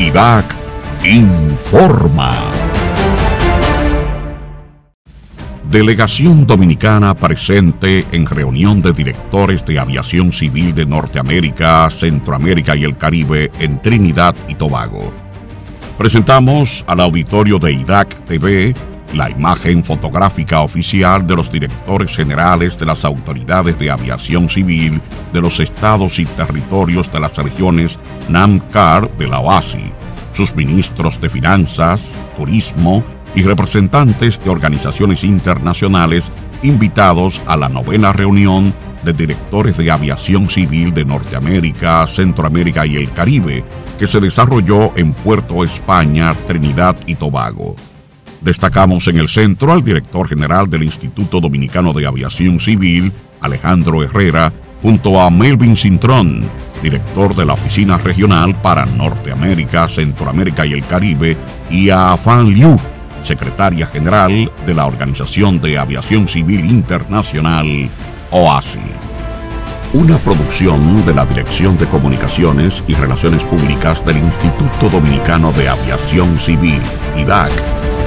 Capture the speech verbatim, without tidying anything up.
I D A C informa. Delegación Dominicana presente en reunión de directores de aviación civil de Norteamérica, Centroamérica y el Caribe en Trinidad y Tobago. Presentamos al auditorio de I D A C T V la imagen fotográfica oficial de los directores generales de las autoridades de aviación civil de los estados y territorios de las regiones NAMCAR de la O A S I, sus ministros de Finanzas, Turismo y representantes de organizaciones internacionales invitados a la novena reunión de directores de aviación civil de Norteamérica, Centroamérica y el Caribe, que se desarrolló en Puerto España, Trinidad y Tobago. Destacamos en el centro al director general del Instituto Dominicano de Aviación Civil, Alejandro Herrera, junto a Melvin Cintrón, director de la Oficina Regional para Norteamérica, Centroamérica y el Caribe, y a Fan Liu, secretaria general de la Organización de Aviación Civil Internacional, O A S I. Una producción de la Dirección de Comunicaciones y Relaciones Públicas del Instituto Dominicano de Aviación Civil, I D A C.